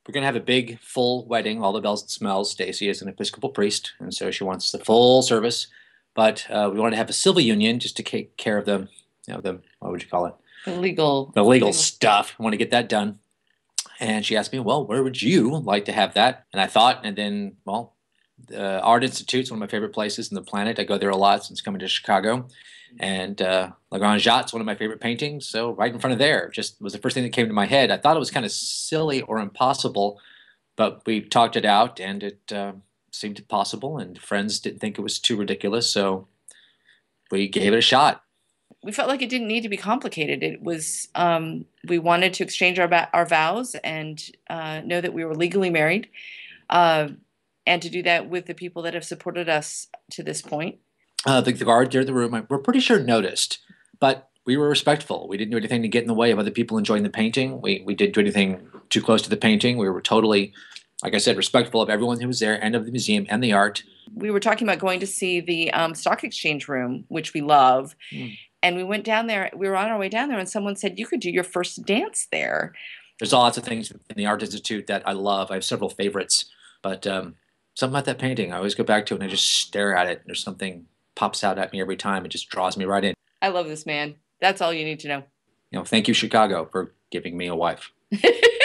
we're going to have a big, full wedding, all the bells and smells. Stacy is an Episcopal priest, and so she wants the full service. But we wanted to have a civil union just to take care of the what would you call it? The legal stuff. I want to get that done. And she asked me, well, where would you like to have that? And I thought, and then, well, the Art Institute's one of my favorite places on the planet. I go there a lot since coming to Chicago. And La Grande Jatte's one of my favorite paintings. So right in front of there just was the first thing that came to my head. I thought it was kind of silly or impossible, but we talked it out and it seemed possible. And friends didn't think it was too ridiculous. So we gave it a shot. We felt like it didn't need to be complicated. It was, we wanted to exchange our vows and know that we were legally married, and to do that with the people that have supported us to this point. The guard there in the room, we're pretty sure noticed, but we were respectful. We didn't do anything to get in the way of other people enjoying the painting. We didn't do anything too close to the painting. We were totally, like I said, respectful of everyone who was there and of the museum and the art. We were talking about going to see the stock exchange room, which we love. And we went down there. We were on our way down there, and someone said, you could do your first dance there. There's lots of things in the Art Institute that I love. I have several favorites, but something about that painting, I always go back to it and I just stare at it. There's something pops out at me every time. It just draws me right in. I love this man. That's all you need to know. Thank you, Chicago, for giving me a wife.